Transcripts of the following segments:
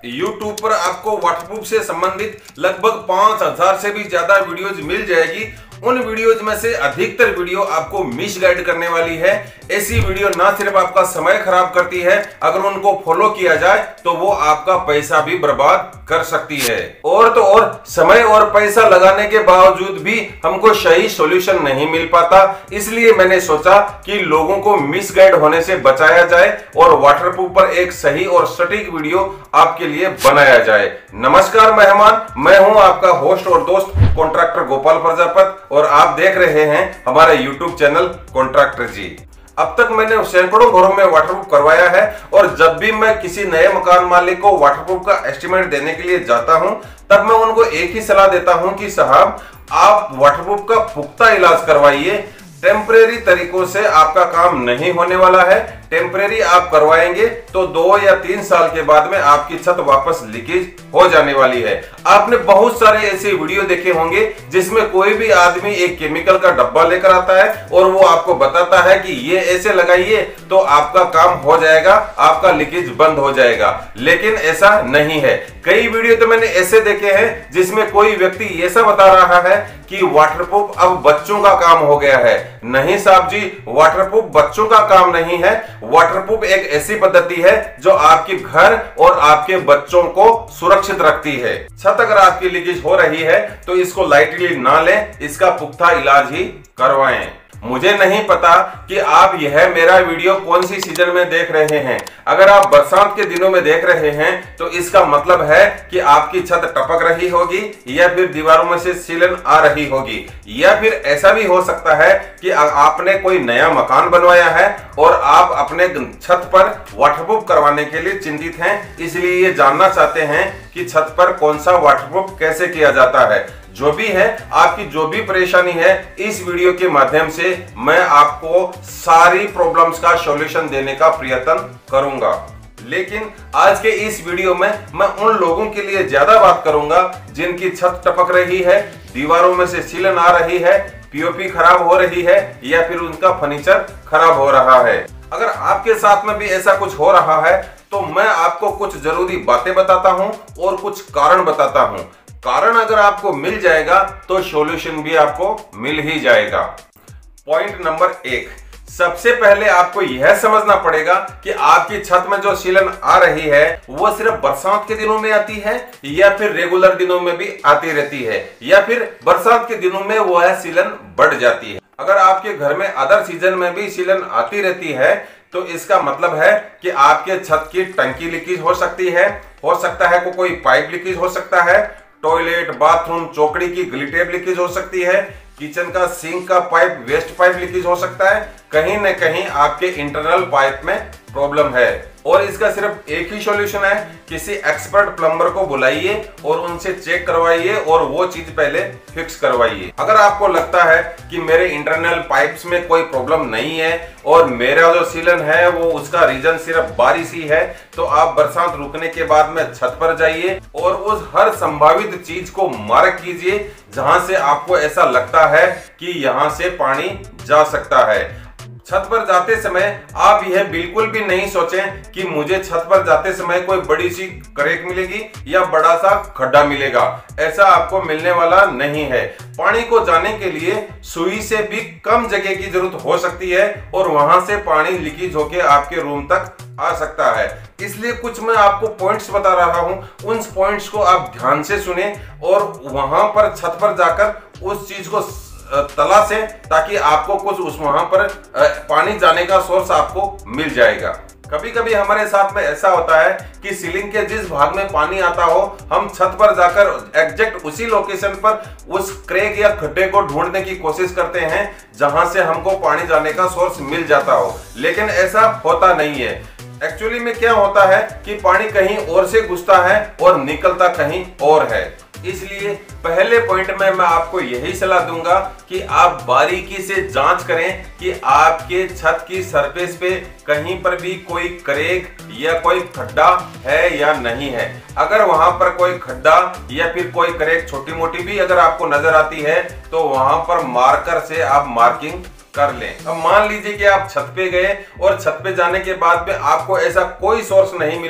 YouTube पर आपको waterproof से संबंधित लगभग 5000 से भी ज्यादा वीडियोज मिल जाएगी। उन वीडियोज में से अधिकतर वीडियो आपको मिसगाइड करने वाली है। ऐसी वीडियो ना सिर्फ आपका समय खराब करती है, अगर उनको फॉलो किया जाए तो वो आपका पैसा भी बर्बाद कर सकती है। और तो और समय और पैसा लगाने के बावजूद भी हमको सही सॉल्यूशन नहीं मिल पाता। इसलिए मैंने सोचा कि लोगों को मिसगाइड होने से बचाया जाए और वाटरप्रूफ पर एक सही और सटीक वीडियो आपके लिए बनाया जाए। नमस्कार मेहमान, मैं हूं आपका होस्ट और दोस्त कॉन्ट्रैक्टर गोपाल प्रजापत और आप देख रहे हैं हमारा YouTube चैनल कॉन्ट्रैक्टर जी। अब तक मैंने सैकड़ों घरों में वाटरप्रूफ करवाया है और जब भी मैं किसी नए मकान मालिक को वाटरप्रूफ का एस्टिमेट देने के लिए जाता हूं, तब मैं उनको एक ही सलाह देता हूं कि साहब, आप वाटरप्रूफ का पुख्ता इलाज करवाइए। टेम्परेरी तरीकों से आपका काम नहीं होने वाला है। टेम्परेरी आप करवाएंगे तो 2 या 3 साल के बाद में आपकी छत वापस लीकेज हो जाने वाली है। आपने बहुत सारे ऐसे वीडियो देखे होंगे जिसमें कोई भी आदमी एक केमिकल का डब्बा लेकर आता है और वो आपको बताता है कि ये ऐसे लगाइए तो आपका काम हो जाएगा, आपका लीकेज बंद हो जाएगा। लेकिन ऐसा नहीं है। कई वीडियो तो मैंने ऐसे देखे हैं जिसमें कोई व्यक्ति ऐसा बता रहा है कि वाटरप्रूफ अब बच्चों का काम हो गया है। नहीं साहब जी, वाटरप्रूफ बच्चों का काम नहीं है। वाटरप्रूफ एक ऐसी पद्धति है जो आपके घर और आपके बच्चों को सुरक्षित रखती है। छत अगर आपकी लीकेज हो रही है तो इसको लाइटली ना लें, इसका पुख्ता इलाज ही करवाएं। मुझे नहीं पता कि आप यह मेरा वीडियो कौन सी सीजन में देख रहे हैं। अगर आप बरसात के दिनों में देख रहे हैं तो इसका मतलब है कि आपकी छत टपक रही होगी या फिर दीवारों में से सीलन आ रही होगी, या फिर ऐसा भी हो सकता है कि आपने कोई नया मकान बनवाया है और आप अपने छत पर वाटरप्रूफ करवाने के लिए चिंतित हैं, इसलिए ये जानना चाहते हैं कि छत पर कौन सा वाटरप्रूफ कैसे किया जाता है। जो भी है, आपकी जो भी परेशानी है, इस वीडियो के माध्यम से मैं आपको सारी प्रॉब्लम्स का सॉल्यूशन देने का प्रयत्न करूंगा। लेकिन आज के इस वीडियो में मैं उन लोगों के लिए ज्यादा बात करूंगा जिनकी छत टपक रही है, दीवारों में से सीलन आ रही है, पीओपी खराब हो रही है या फिर उनका फर्नीचर खराब हो रहा है। अगर आपके साथ में भी ऐसा कुछ हो रहा है तो मैं आपको कुछ जरूरी बातें बताता हूं और कुछ कारण बताता हूं। कारण अगर आपको मिल जाएगा तो सॉल्यूशन भी आपको मिल ही जाएगा। पॉइंट नंबर 1, सबसे पहले आपको यह समझना पड़ेगा कि आपकी छत में जो सीलन आ रही है वो सिर्फ बरसात के दिनों में आती है या फिर रेगुलर दिनों में भी आती रहती है, या फिर बरसात के दिनों में वो सीलन बढ़ जाती है। अगर आपके घर में अदर सीजन में भी सीलन आती रहती है तो इसका मतलब है कि आपके छत की टंकी लीकेज हो सकती है, हो सकता है कोई पाइप लीकेज हो सकता है, टॉयलेट, बाथरूम, चौकड़ी की गली टेप लीकेज हो सकती है, किचन का सिंक का पाइप, वेस्ट पाइप लीकेज हो सकता है। कहीं न कहीं आपके इंटरनल पाइप में प्रॉब्लम है और इसका सिर्फ एक ही सॉल्यूशन है, किसी एक्सपर्ट प्लम्बर को बुलाइए और उनसे चेक करवाइए और वो चीज पहले फिक्स करवाइए। अगर आपको लगता है कि मेरे इंटरनल पाइप्स में कोई प्रॉब्लम नहीं है और मेरा जो सीलन है वो उसका रीजन सिर्फ बारिश ही है, तो आप बरसात रुकने के बाद में छत पर जाइए और उस हर संभावित चीज को मार्क कीजिए जहां से आपको ऐसा लगता है कि यहां से पानी जा सकता है। छत पर जाते समय आप यह बिल्कुल भी नहीं सोचें कि मुझे छत पर जाते समय कोई बड़ी सी क्रैक मिलेगी या बड़ा सा खड्डा मिलेगा। ऐसा आपको मिलने वाला नहीं है। पानी को जाने के लिए सुई से भी कम जगह की जरूरत हो सकती है और वहां से पानी लीकेज होकर आपके रूम तक आ सकता है। इसलिए कुछ मैं आपको पॉइंट्स बता रहा हूं, उन पॉइंट्स को आप ध्यान से सुने और वहां पर छत पर जाकर उस चीज को तलाश से, ताकि आपको कुछ उस वहां पर पानी जाने का सोर्स आपको मिल जाएगा। कभी कभी हमारे साथ में ऐसा होता है कि सीलिंग के जिस भाग में पानी आता हो, हम छत पर जाकर एग्जैक्ट उसी लोकेशन पर उस क्रैक या खड्डे को ढूंढने की कोशिश करते हैं जहां से हमको पानी जाने का सोर्स मिल जाता हो, लेकिन ऐसा होता नहीं है। एक्चुअली में क्या होता है कि पानी कहीं और से घुसता है और निकलता कहीं और है। इसलिए पहले पॉइंट में मैं आपको यही सलाह दूंगा कि आप बारीकी से जांच करें कि आपके छत की सरफेस पे कहीं पर भी कोई क्रैक या कोई खड्डा है या नहीं है। अगर वहां पर कोई खड्डा या फिर कोई क्रैक छोटी मोटी भी अगर आपको नजर आती है तो वहां पर मार्कर से आप मार्किंग कर लें। अब मान लीजिए कि आप छत पे गए और छत पे जाने के बाद में आपको ऐसा कोई सोर्स नहीं मिला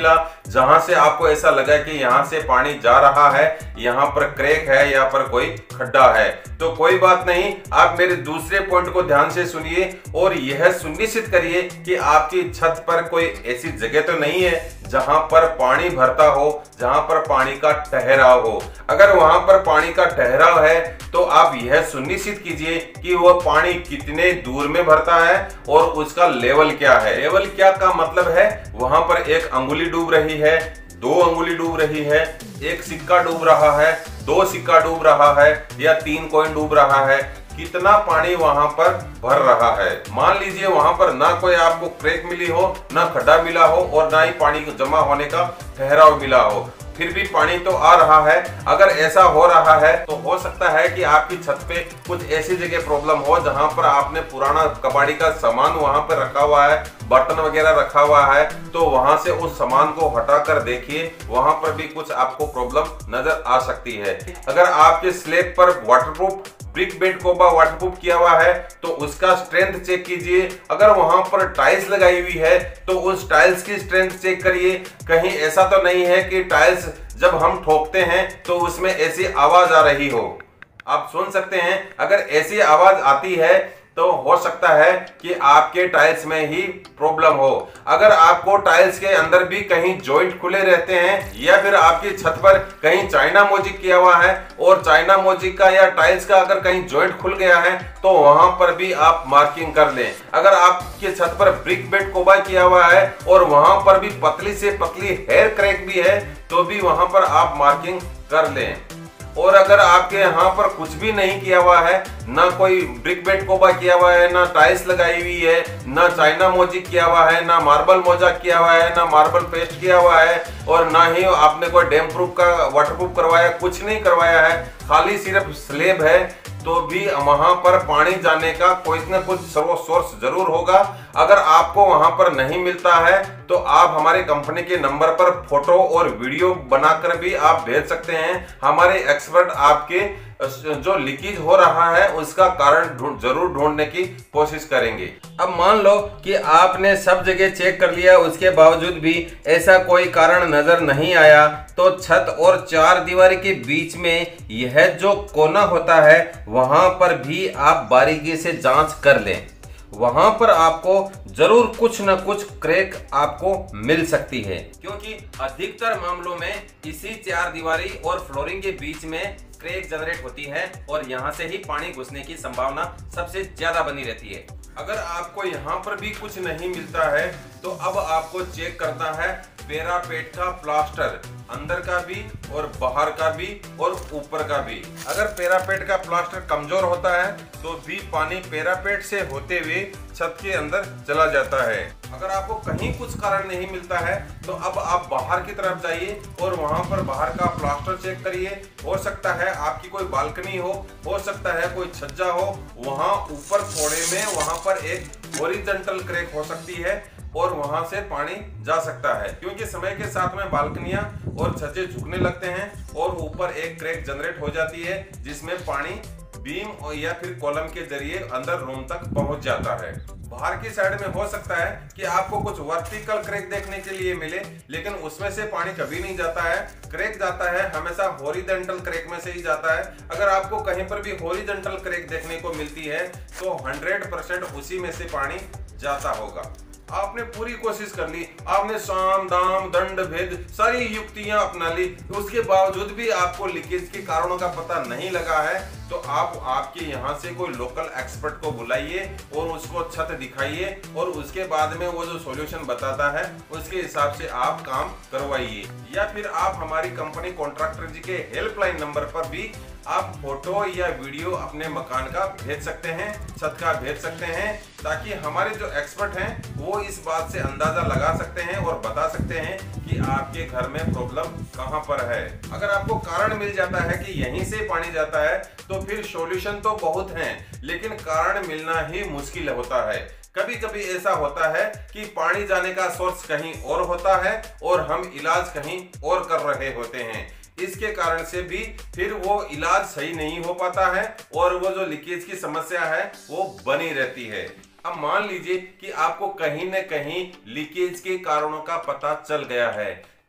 जहां से आपको ऐसा लगा कि यहां से पानी जा रहा है, यहां पर क्रैक है, यहाँ पर कोई खड्डा है, तो कोई बात नहीं, आप मेरे दूसरे पॉइंट को ध्यान से सुनिए और यह सुनिश्चित करिए कि आपकी छत पर कोई ऐसी जगह तो नहीं है जहां पर पानी भरता हो, जहां पर पानी का ठहराव हो। अगर वहां पर पानी का ठहराव है तो आप यह सुनिश्चित कीजिए कि वह पानी कितने दूर में भरता है और उसका लेवल क्या है। लेवल क्या का मतलब है, वहां पर 1 अंगुली डूब रही है, 2 अंगुली डूब रही है, 1 सिक्का डूब रहा है, 2 सिक्का डूब रहा है या 3 कॉइन डूब रहा है, कितना पानी वहां पर भर रहा है। मान लीजिए वहां पर ना कोई आपको क्रैक मिली हो, ना खड्डा मिला हो और ना ही पानी जमा होने का ठहराव मिला हो, फिर भी पानी तो आ रहा है। अगर ऐसा हो रहा है तो हो सकता है कि आपकी छत पे कुछ ऐसी जगह प्रॉब्लम हो जहां पर आपने पुराना कबाड़ी का सामान वहां पर रखा हुआ है, बर्तन वगैरह रखा हुआ है, तो वहां से उस सामान को हटाकर देखिए, वहां पर भी कुछ आपको प्रॉब्लम नजर आ सकती है। अगर आपके स्लैब पर waterproof brick bed coba waterproof किया हुआ है तो उसका स्ट्रेंथ चेक कीजिए। अगर वहां पर टाइल्स लगाई हुई है तो उस टाइल्स की स्ट्रेंथ चेक करिए। कहीं ऐसा तो नहीं है कि टाइल्स जब हम ठोकते हैं तो उसमें ऐसी आवाज आ रही हो, आप सुन सकते हैं। अगर ऐसी आवाज आती है तो हो सकता है कि आपके टाइल्स में ही प्रॉब्लम हो। अगर आपको टाइल्स के अंदर भी कहीं जॉइंट खुले रहते हैं या फिर आपकी छत पर कहीं चाइना मोजिक किया हुआ है और चाइना मोजिक का या टाइल्स का अगर कहीं जॉइंट खुल गया है तो वहां पर भी आप मार्किंग कर लें। अगर आपके छत पर ब्रिक बेड कोबा किया हुआ है और वहां पर भी पतली से पतली हेयर क्रैक भी है तो भी वहां पर आप मार्किंग कर लें। और अगर आपके यहाँ पर कुछ भी नहीं किया हुआ है, ना कोई ब्रिक बेड कोबा किया हुआ है, ना टाइल्स लगाई हुई है, ना चाइना मोजिक किया हुआ है, ना मार्बल मोजाक किया हुआ है, ना मार्बल पेस्ट किया हुआ है और ना ही आपने कोई डैम प्रूफ का वाटरप्रूफ करवाया, कुछ नहीं करवाया है, खाली सिर्फ स्लेब है, तो भी वहां पर पानी जाने का कोई ना कुछ सोर्स जरूर होगा। अगर आपको वहां पर नहीं मिलता है तो आप हमारे कंपनी के नंबर पर फोटो और वीडियो बनाकर भी आप भेज सकते हैं। हमारे एक्सपर्ट आपके जो लीकेज हो रहा है उसका कारण जरूर ढूंढने की कोशिश करेंगे। अब मान लो कि आपने सब जगह चेक कर लिया, उसके बावजूद भी ऐसा कोई कारण नजर नहीं आया, तो छत और 4 दीवारी के बीच में यह जो कोना होता है वहां पर भी आप बारीकी से जांच कर लें। वहां पर आपको जरूर कुछ न कुछ क्रैक आपको मिल सकती है, क्योंकि अधिकतर मामलों में इसी 4 दीवारी और फ्लोरिंग के बीच में क्रैक जनरेट होती है और यहाँ से ही पानी घुसने की संभावना सबसे ज्यादा बनी रहती है। अगर आपको यहाँ पर भी कुछ नहीं मिलता है तो अब आपको चेक करना है पेरापेट का प्लास्टर, अंदर का भी और बाहर का भी और ऊपर का भी। अगर पेरापेट का प्लास्टर कमजोर होता है तो भी पानी पेरापेट से होते हुए छत के अंदर चला जाता है। अगर आपको कहीं कुछ कारण नहीं मिलता है तो अब आप बाहर की तरफ जाइए और वहां पर बाहर का प्लास्टर चेक करिए। हो सकता है आपकी कोई बालकनी हो सकता है कोई छज्जा हो, वहां ऊपर थोड़े में वहां पर एक हॉरिजॉन्टल क्रैक हो सकती है और वहां से पानी जा सकता है, क्योंकि समय के साथ में बालकनियां और छज्जे झुकने लगते हैं और ऊपर एक क्रैक जनरेट हो जाती है जिसमें पानी बीम और या फिर कॉलम के जरिए अंदर रूम तक पहुंच जाता है। बाहर की साइड में हो सकता है कि आपको कुछ वर्टिकल क्रैक देखने के लिए मिले, लेकिन उसमें से पानी कभी नहीं जाता है। क्रैक जाता है हमेशा हॉरिजॉन्टल क्रैक में से ही जाता है। अगर आपको कहीं पर भी हॉरिजॉन्टल क्रैक देखने को मिलती है तो 100% उसी में से पानी जाता होगा। आपने पूरी कोशिश कर ली, आपने साम दाम दंड भेद सारी युक्तियां अपना ली, उसके बावजूद भी आपको लीकेज के कारणों का पता नहीं लगा है, तो आप आपके यहाँ से कोई लोकल एक्सपर्ट को बुलाइए और उसको छत दिखाइए और उसके बाद में वो जो सॉल्यूशन बताता है उसके हिसाब से आप काम करवाइए। या फिर आप हमारी कंपनी कॉन्ट्रैक्टर जी के हेल्पलाइन नंबर पर भी आप फोटो या वीडियो अपने मकान का भेज सकते हैं, छत का भेज सकते हैं, ताकि हमारे जो एक्सपर्ट हैं वो इस बात से अंदाजा लगा सकते हैं और बता सकते हैं कि आपके घर में प्रॉब्लम कहां पर है। अगर आपको कारण मिल जाता है कि यहीं से पानी जाता है तो फिर सॉल्यूशन तो बहुत हैं, लेकिन कारण मिलना ही मुश्किल होता है। कभी कभी ऐसा होता है कि पानी जाने का सोर्स कहीं और होता है और हम इलाज कहीं और कर रहे होते हैं। इसके कारण से भी फिर वो इलाज सही नहीं हो पाता है और वो जो लीकेज की समस्या है वो बनी रहती है। अब मान लीजिए कि आपको कहीं न कहीं लीकेज के कारणों का पता चल गया है,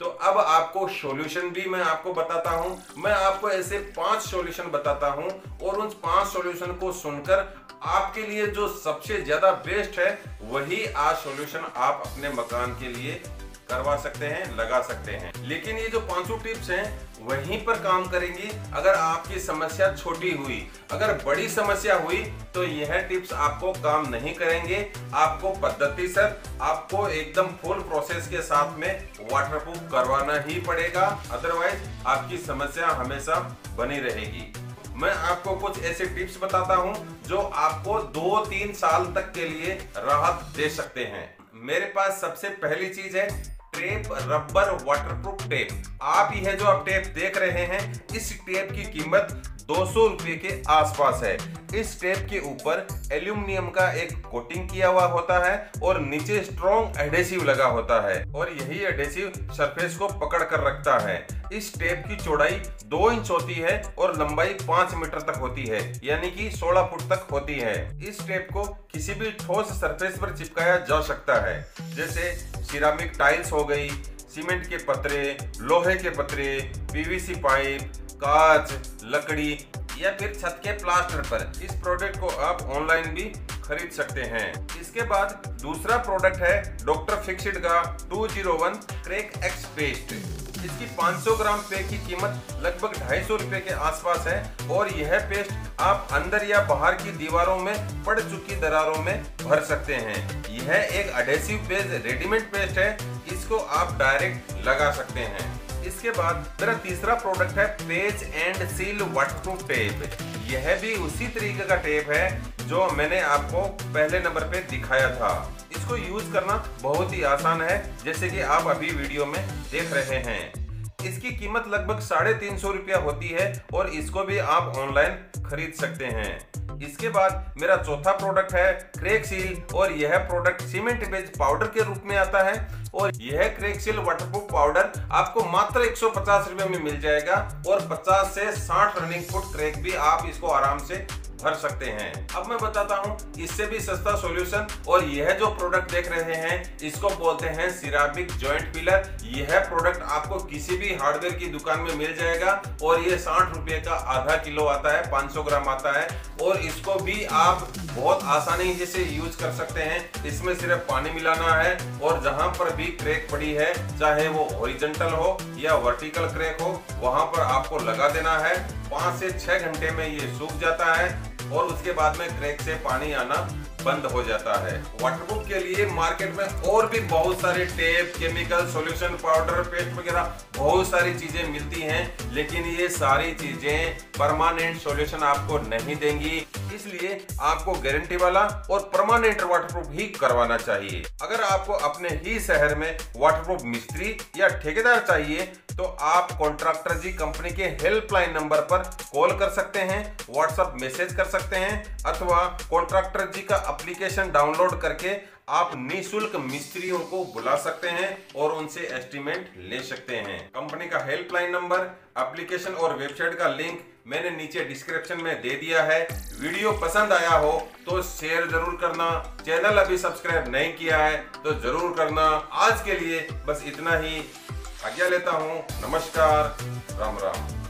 तो अब आपको सॉल्यूशन भी मैं आपको बताता हूं। मैं आपको ऐसे 5 सॉल्यूशन बताता हूं और उन 5 सॉल्यूशन को सुनकर आपके लिए जो सबसे ज्यादा बेस्ट है वही आज सॉल्यूशन आप अपने मकान के लिए करवा सकते हैं, लगा सकते हैं। लेकिन ये जो 5 टिप्स हैं वहीं पर काम करेंगी अगर आपकी समस्या छोटी हुई। अगर बड़ी समस्या हुई तो यह टिप्स आपको काम नहीं करेंगे। आपको पद्धति सर आपको एकदम फुल प्रोसेस के साथ में वाटरप्रूफ करवाना ही पड़ेगा, अदरवाइज आपकी समस्या हमेशा बनी रहेगी। मैं आपको कुछ ऐसे टिप्स बताता हूं जो आपको 2-3 साल तक के लिए राहत दे सकते हैं। मेरे पास सबसे पहली चीज है टेप, रबर वाटरप्रूफ टेप। आप यह जो आप टेप देख रहे हैं, इस टेप की कीमत 200 रुपये के आसपास है। इस टेप के ऊपर एल्यूमिनियम का एक कोटिंग किया हुआ होता है और नीचे स्ट्रॉन्ग एडेसिव लगा होता है और यही एडेसिव सरफेस को पकड़ कर रखता है। इस टेप की चौड़ाई 2 इंच होती है और लंबाई 5 मीटर तक होती है, यानी कि 16 फुट तक होती है। इस टेप को किसी भी ठोस सरफेस पर चिपकाया जा सकता है, जैसे सिरामिक टाइल्स हो गई, सीमेंट के पतरे, लोहे के पतरे, पीवीसी पाइप, कांच, लकड़ी या फिर छत के प्लास्टर पर। इस प्रोडक्ट को आप ऑनलाइन भी खरीद सकते हैं। इसके बाद दूसरा प्रोडक्ट है डॉक्टर फिक्सिड का 201 क्रैक एक्स पेस्ट। इसकी 500 ग्राम पैक की कीमत लगभग 250 रुपए के आसपास है और यह पेस्ट आप अंदर या बाहर की दीवारों में पड़ चुकी दरारों में भर सकते हैं। यह एक एडेसिव बेस्ड रेडीमेड पेस्ट है, इसको आप डायरेक्ट लगा सकते हैं। इसके बाद मेरा तीसरा प्रोडक्ट है page and seal waterproof tape. यह भी उसी तरीके का टेप है जो मैंने आपको पहले नंबर पे दिखाया था। इसको यूज करना बहुत ही आसान है, जैसे कि आप अभी वीडियो में देख रहे हैं। इसकी कीमत लगभग 350 रुपया होती है और इसको भी आप ऑनलाइन खरीद सकते हैं। इसके बाद मेरा चौथा प्रोडक्ट है क्रैक सील और यह प्रोडक्ट सीमेंट बेस्ड पाउडर के रूप में आता है और यह क्रैक सील वाटरप्रूफ पाउडर आपको मात्र 150 रुपए में मिल जाएगा और 50 से 60 रनिंग फुट क्रैक भी आप इसको आराम से भर सकते हैं। अब मैं बताता हूं इससे भी सस्ता सॉल्यूशन, और यह जो प्रोडक्ट देख रहे हैं इसको बोलते हैं सिरामिक जॉइंट पिलर। यह प्रोडक्ट आपको किसी भी हार्डवेयर की दुकान में मिल जाएगा और ये 60 रुपए का आधा किलो आता है, 500 ग्राम आता है और इसको भी आप बहुत आसानी से यूज कर सकते हैं। इसमें सिर्फ पानी मिलाना है और जहां पर भी क्रैक पड़ी है, चाहे वो हॉरिजॉन्टल हो या वर्टिकल क्रैक हो, वहां पर आपको लगा देना है। 5 से 6 घंटे में ये सूख जाता है और उसके बाद में क्रैक से पानी आना बंद हो जाता है। वाटरप्रूफ के लिए मार्केट में और भी बहुत सारे tape, chemical, solution, powder, paste वगैरह बहुत सारी चीजें मिलती हैं, लेकिन ये सारी चीजें परमानेंट सॉल्यूशन आपको नहीं देंगी। इसलिए आपको गारंटी वाला और परमानेंट वाटरप्रूफ ही करवाना चाहिए। अगर आपको अपने ही शहर में वाटरप्रूफ मिस्त्री या ठेकेदार चाहिए तो आप कॉन्ट्रैक्टर जी कंपनी के हेल्पलाइन नंबर पर कॉल कर सकते हैं, व्हाट्सएप मैसेज कर सकते हैं अथवा कॉन्ट्रैक्टर जी का एप्लीकेशन डाउनलोड करके आप निःशुल्क मिस्त्रियों को बुला सकते हैं और उनसे एस्टीमेट ले सकते हैं। कंपनी का हेल्पलाइन नंबर, एप्लीकेशन और वेबसाइट का लिंक मैंने नीचे डिस्क्रिप्शन में दे दिया है। वीडियो पसंद आया हो तो शेयर जरूर करना, चैनल अभी सब्सक्राइब नहीं किया है तो जरूर करना। आज के लिए बस इतना ही, आज्ञा लेता हूँ। नमस्कार, राम राम।